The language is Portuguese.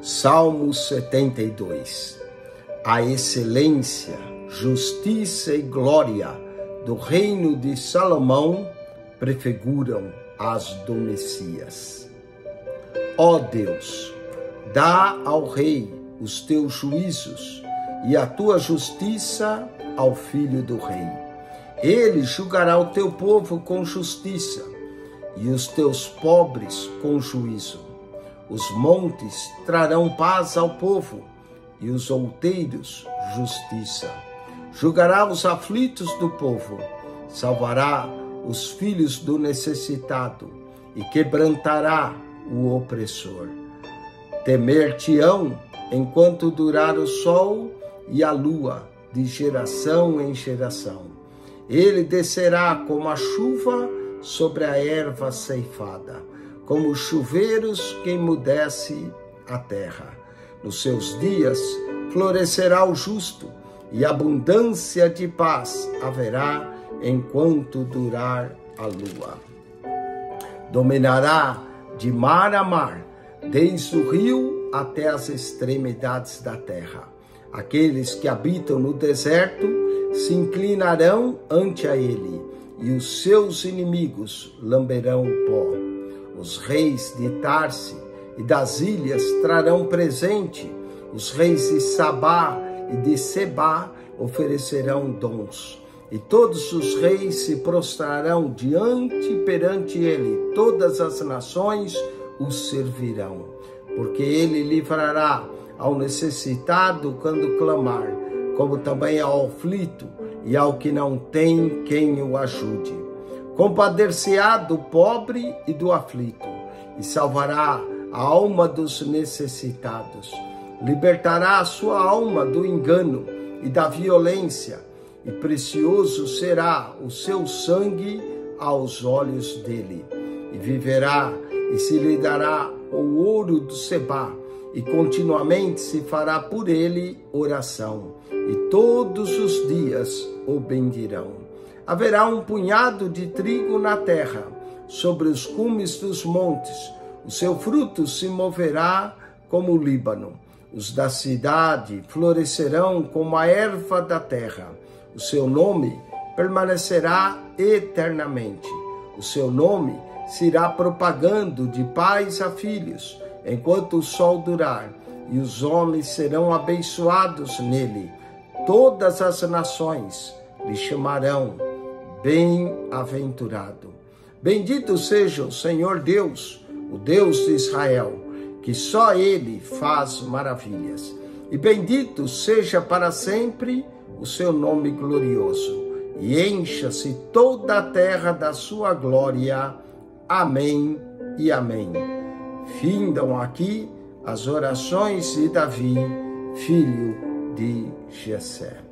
Salmo 72. A excelência, justiça e glória do reino de Salomão prefiguram as do Messias. Ó Deus, dá ao rei os teus juízos e a tua justiça ao filho do rei. Ele julgará o teu povo com justiça e os teus pobres com juízo. Os montes trarão paz ao povo e os outeiros justiça. Julgará os aflitos do povo, salvará os filhos do necessitado e quebrantará o opressor. Temer-te-ão enquanto durar o sol e a lua, de geração em geração. Ele descerá como a chuva sobre a erva ceifada, como chuveiros que emudece a terra. Nos seus dias florescerá o justo, e abundância de paz haverá enquanto durar a lua. Dominará de mar a mar, desde o rio até as extremidades da terra. Aqueles que habitam no deserto se inclinarão ante a ele, e os seus inimigos lamberão o pó. Os reis de Tarse e das ilhas trarão presente. Os reis de Sabá e de Sebá oferecerão dons. E todos os reis se prostrarão perante ele. Todas as nações o servirão. Porque ele livrará ao necessitado quando clamar, como também ao aflito e ao que não tem quem o ajude. Compadecer-se-á do pobre e do aflito, e salvará a alma dos necessitados. Libertará a sua alma do engano e da violência, e precioso será o seu sangue aos olhos dele. E viverá, e se lhe dará o ouro do Sebá, e continuamente se fará por ele oração, e todos os dias o bendirão. Haverá um punhado de trigo na terra, sobre os cumes dos montes. O seu fruto se moverá como o Líbano. Os da cidade florescerão como a erva da terra. O seu nome permanecerá eternamente. O seu nome se irá propagando de pais a filhos, enquanto o sol durar, e os homens serão abençoados nele. Todas as nações lhe chamarão bem-aventurado. Bendito seja o Senhor Deus, o Deus de Israel, que só ele faz maravilhas. E bendito seja para sempre o seu nome glorioso. E encha-se toda a terra da sua glória. Amém e amém. Findam aqui as orações de Davi, filho de Jessé.